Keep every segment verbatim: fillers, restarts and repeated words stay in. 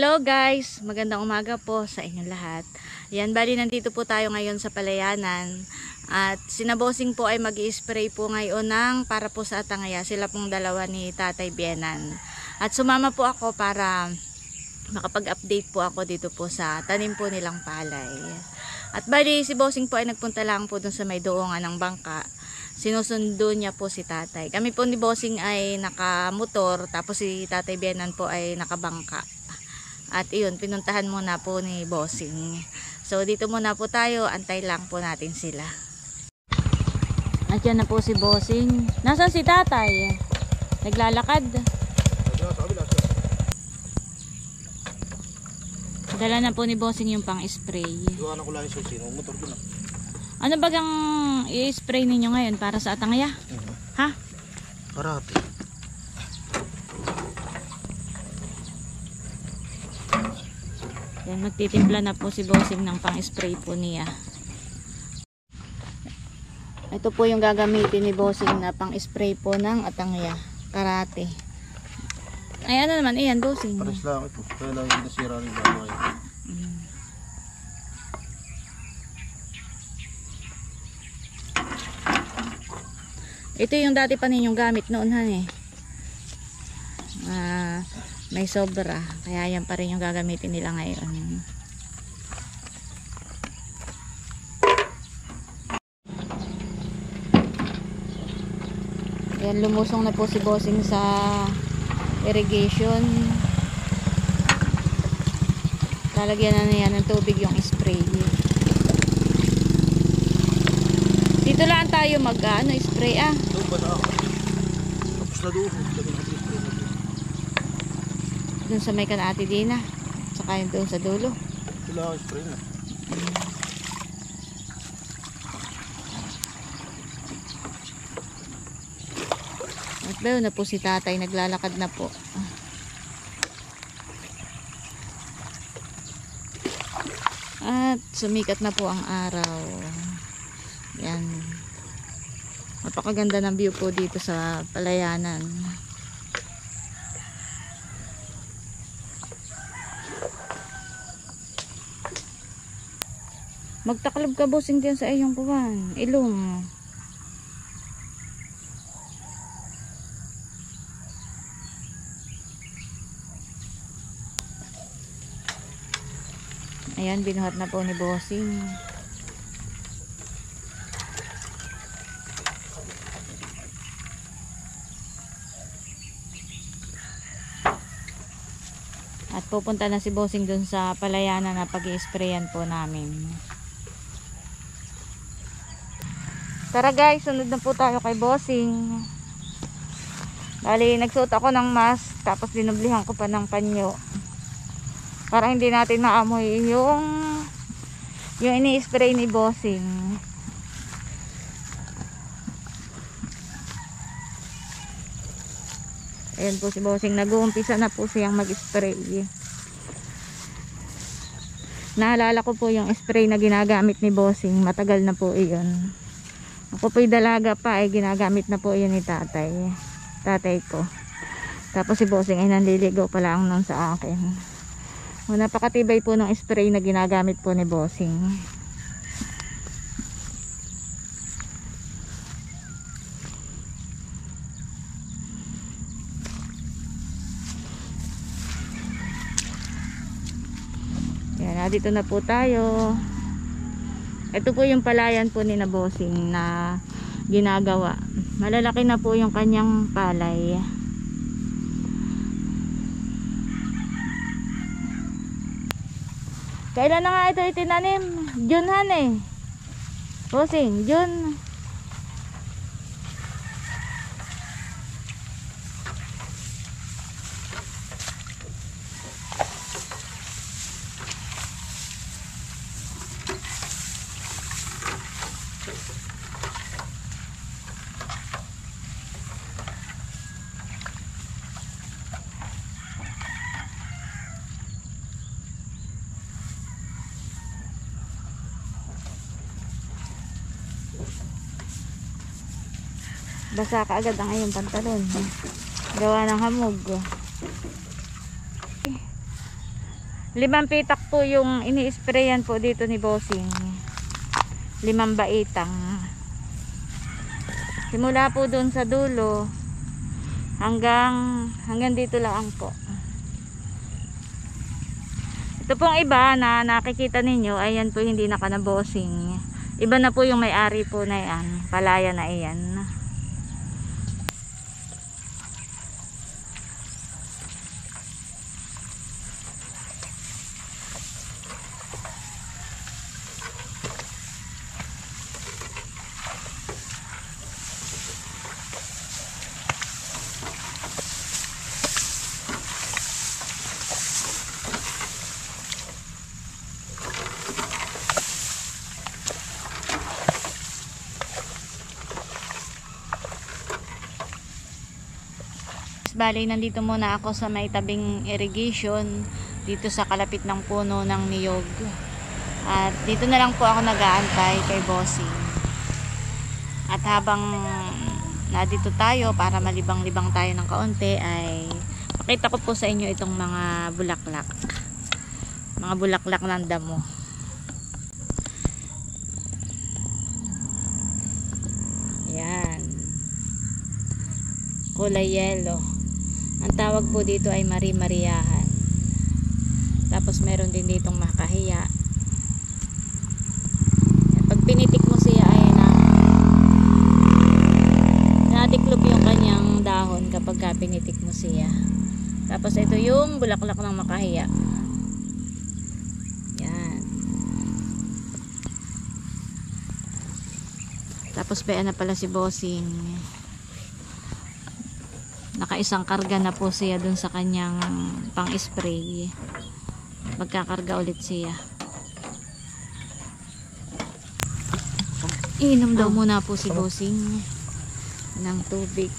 Hello guys, magandang umaga po sa inyong lahat. Yan, bali nandito po tayo ngayon sa Palayanan. At sinabosing po ay mag-i-spray po ngayon ng para po sa Atangaya. Sila pong dalawa ni Tatay Bienan. At sumama po ako para makapag-update po ako dito po sa tanim po nilang palay. At bali si Bossing po ay nagpunta lang po dun sa may doongan ng bangka. Sinusundo niya po si Tatay. Kami po ni Bossing ay nakamotor, tapos si Tatay Bienan po ay nakabangka. At iyon, pinuntahan muna po ni Bossing. So dito muna po tayo, antay lang po natin sila. At yan na po si Bossing. Nasaan si Tatay? Naglalakad. Dala na po ni Bossing yung pang-spray. Gawa na ko lang yung susi, no? Motor ko na. Ano bagang i-spray ninyo ngayon para sa Atangaya? Uh-huh. Ha? Karate. Yan, magtitimpla na po si Bossing ng pang-spray po niya. Ito po yung gagamitin ni Bossing na pang-spray po ng Atangaya. Karate. Ay, ano naman, iyan, Bossing. Pares lang ito. Kaya lang yung nasira rin gawin. Mm. Ito yung dati pa ninyong gamit noon, han eh. Ah... May sobra, kaya yan pa rin yung gagamitin nila ngayon. Yan, lumusong na po si Bossing sa irrigation. Lalagyan na niya ng tubig yung spray. Dito lang tayo mag ano, spray ah. Doon ba na ako? Tapos na doon. Doon sa may Kanati Dina, saka yung doon sa dulo. Sila spray na. At ba na po si Tatay, naglalakad na po. At sumikat na po ang araw. Yan. Napakaganda ng view po dito sa Palayanan. Magtaklob ka, Bossing, dyan sa iyong kuwan. Ilong. Ayan, binuhat na po ni Bossing. At pupunta na si Bossing dun sa Palayanan na pag-i-sprayan po namin. Tara guys, sunod na po tayo kay Bossing. Bali, nagsuot ako ng mask, tapos dinublihan ko pa ng panyo. Para hindi natin naamoy yung yung ini-spray ni Bossing. Ayan po si Bossing, nag-uumpisa na po siyang mag-spray. Naalala ko po yung spray na ginagamit ni Bossing, matagal na po iyon. Ako po'y dalaga pa ay ginagamit na po yun ni tatay. Tatay ko. Tapos si Bossing ay nanliligaw pa lang nun sa akin. O, napakatibay po ng spray na ginagamit po ni Bossing. Yan, dito na po tayo. Ito po yung palayan po ni na Bossing na ginagawa. Malalaki na po yung kanyang palay. Kailan na nga ito itinanim? June han eh. Bossing, June. Basa ka agad ang iyong pantalon. Gawa ng hamog. Limang pitak po yung ini-sprayan po dito ni Bossing. Limang baitang. Simula po doon sa dulo hanggang hanggang dito lang po. Ito pong iba na nakikita ninyo, ayan po hindi naka na Bossing. Iba na po yung may-ari po na yan, palaya na iyan. Bali, nandito muna ako sa may tabing irrigation dito sa kalapit ng puno ng niyog. At dito na lang po ako nag-aantay kay Bossing. At habang nandito tayo para malibang-libang tayo ng kaunti, ay pakita ko po sa inyo itong mga bulaklak. Mga bulaklak ng damo. Yan. Kulay yellow. Ang tawag po dito ay Mari-Mariahan. Tapos meron din ditong makahiya. Pag pinitik mo siya ay na natiklop yung kanyang dahon kapag ka pinitik mo siya. Tapos ito yung bulaklak ng makahiya. Yan. Tapos bayan na pala si Bossing. Nakaisang karga na po siya dun sa kanyang pang-spray. Magkakarga ulit siya. Inom daw muna po si Bossing ng tubig.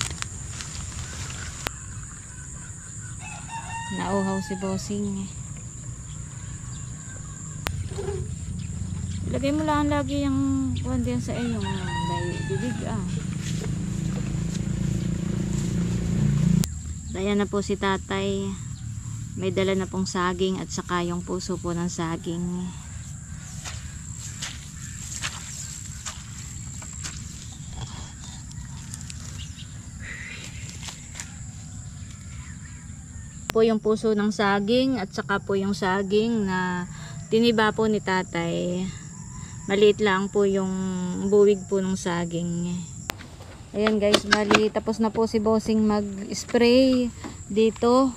Nauhaw si Bossing. Lagay mo lang lagi yung kuwan diyan sa iyong bibig ah. Ayan na po si tatay. May dala na pong saging at saka yung puso po ng saging. Po yung puso ng saging at saka po yung saging na tiniba po ni tatay. Maliit lang po yung buwig po ng saging. Ayan guys, bali tapos na po si Bossing mag-spray dito.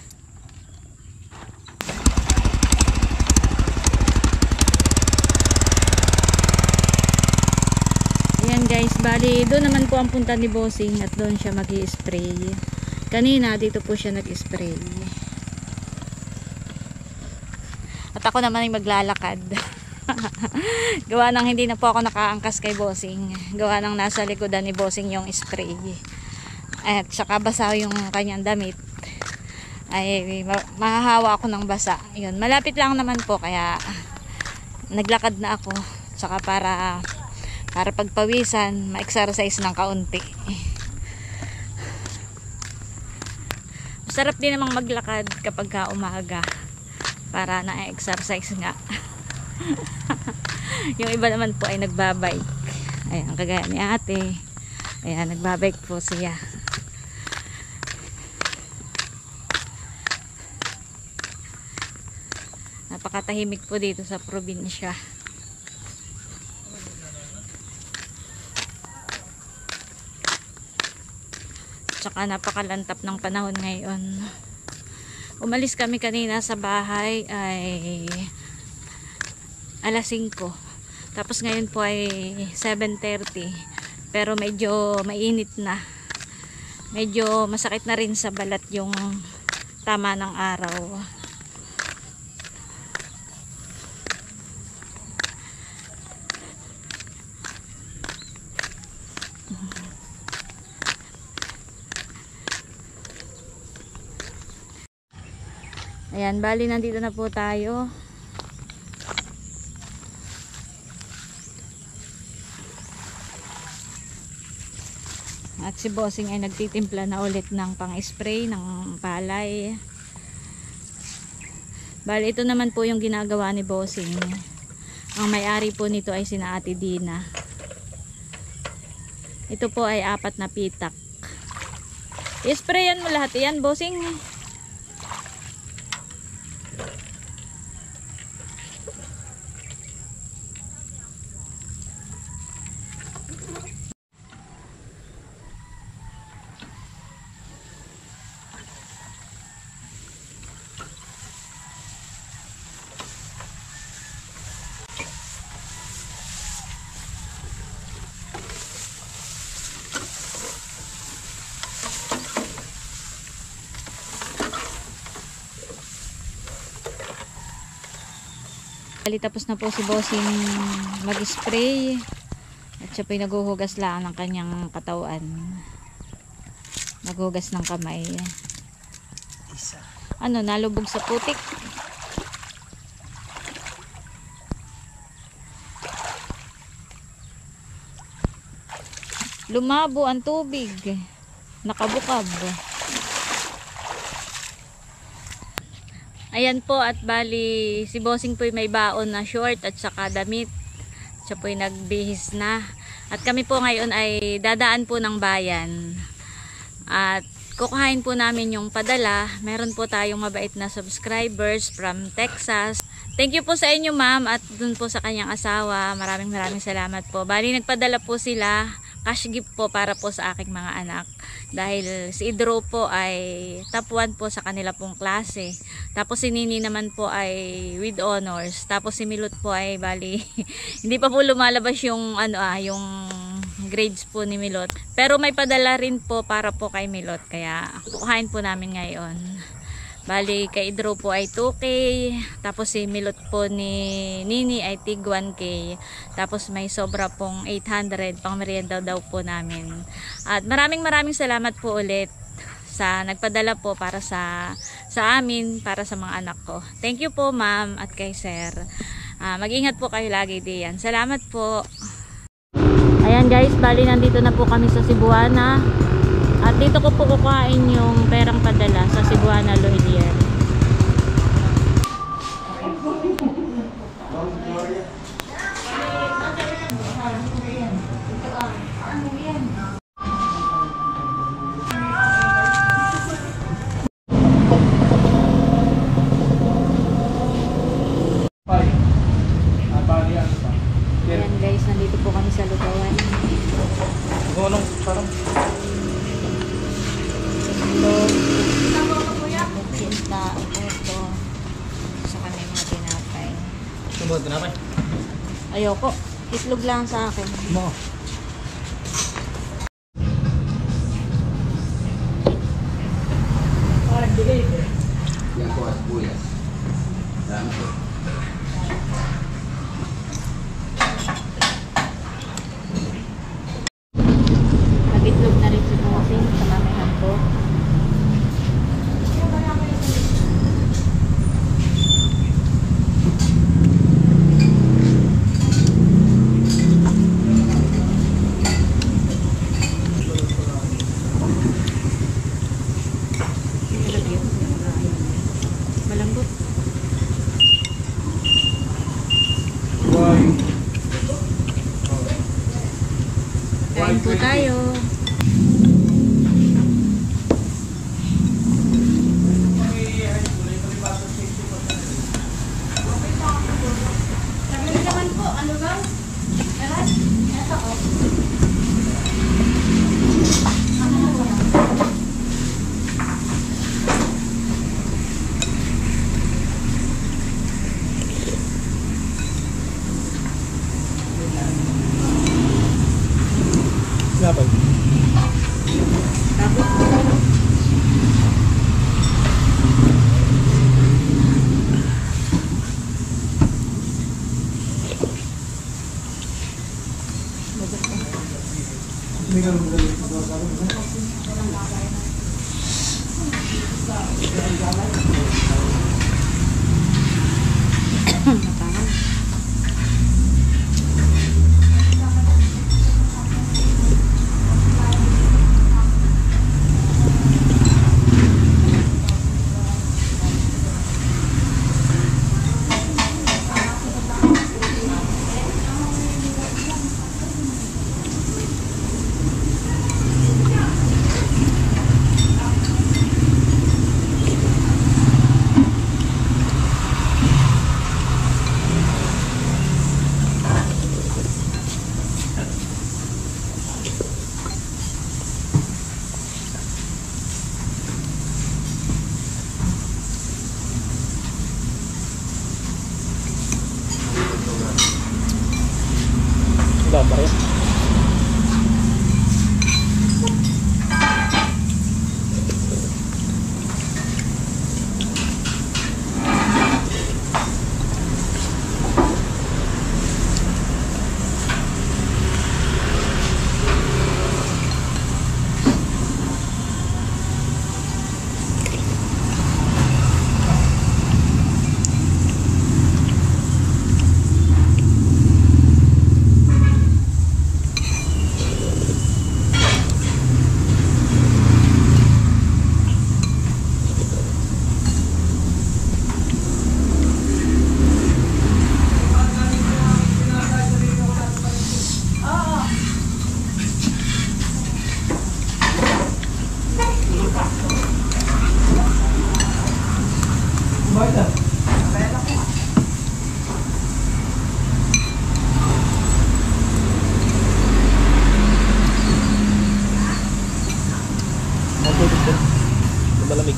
Ayan guys, bali doon naman po ang punta ni Bossing at doon siya mag-i-spray. Kanina dito po siya nag-spray. At ako naman ay maglalakad. Gawa nang hindi na po ako nakaangkas kay Bossing. Gawa nang nasa likodan ni Bossing yung spray. At saka basa yung kanyang damit. Ay mahahawa ako ng basa. Yun, malapit lang naman po kaya naglakad na ako. Saka para para pagpawisan, ma-exercise ng kaunti. Masarap din namang maglakad kapag ka umaga para na-exercise nga. Yung iba naman po ay nagbabike. Ayan, kagaya ni ate. Ayan, nagbabike po siya. Napakatahimik po dito sa probinsya. Tsaka napakalantap ng panahon ngayon. Umalis kami kanina sa bahay ay alas singko. Tapos ngayon po ay seven thirty. Pero medyo mainit na. Medyo masakit na rin sa balat yung tama ng araw. Ayan, bali nandito na po tayo. At si Bossing ay nagtitimpla na ulit ng pang-spray ng palay. Bali, ito naman po yung ginagawa ni Bossing. Ang may-ari po nito ay sina Ate Dina. Ito po ay apat na pitak. I-sprayan mo lahat yan, Bossing. Bali, tapos na po si Bossing mag-spray at siya po'y naghuhugas lang ng kanyang katawan, naghuhugas ng kamay. Ano, nalubog sa putik. Lumabo ang tubig, nakabukab. Ayan po, at bali si Bossing po'y may baon na short at saka damit. Siya po'y nagbihis na. At kami po ngayon ay dadaan po ng bayan. At kukuhain po namin yung padala. Meron po tayong mabait na subscribers from Texas. Thank you po sa inyo, ma'am, at dun po sa kanyang asawa. Maraming maraming salamat po. Bali, nagpadala po sila cash gift po para po sa aking mga anak. Dahil si Idro po ay top one po sa kanila pong klase. Tapos si Nini naman po ay with honors. Tapos si Milot po ay bali hindi pa po lumalabas yung ano ah, yung grades po ni Milot. Pero may padala rin po para po kay Milot. Kaya kukuhain po namin ngayon. Bali kay Idro po ay two K. Tapos si Milot po ni Nini ay tig one K. Tapos may sobra pong eight hundred pang merienda daw po namin. At maraming maraming salamat po ulit sa nagpadala po para sa sa amin, para sa mga anak ko. Thank you po, ma'am, at kay sir. Uh, mag-ingat po kayo lagi diyan. Salamat po. Ayan guys, bali nandito na po kami sa Cebuana. At dito ko po kukuhain yung perang padala sa Cebuana Lohilier. Ayan guys, nandito po kami sa Lugawan. Gunong, sarang. Na ito sa kanya mga tinapay. Ito mga tinapay? Ayoko, itlog lang sa akin. Mo. Yan po at buyas. Dami po. Nag-itlog na rin si Bossing sa mamihan ko. Malambot. Kain po tayo. Tinapay. Hindi ka magaling sa sabi mo. Pwede po. Malamig.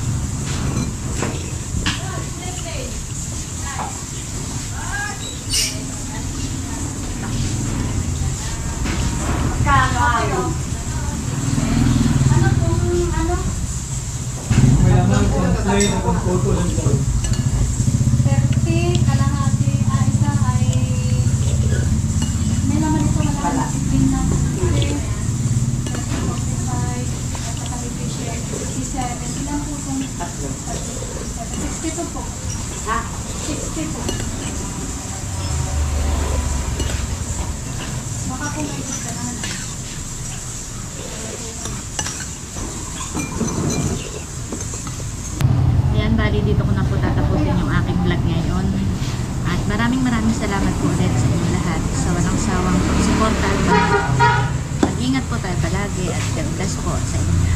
Ano kung ano? May laman kung plain o kung photo lang ito. thirty, kalahati, ah, isa ay may naman ito malaki green na fifty, forty-five, at saka efficient, sixty-seven. Ilan po itong sixty-two po. Ha? sixty po. Baka po may isa na. Ayan, bali dito ko na po tatapusin yung aking vlog ngayon. At maraming maraming salamat po ulit sa inyo lahat sa walang sawang pagsuporta at pag- mag-ingat po tayo palagi at God bless po sa inyo.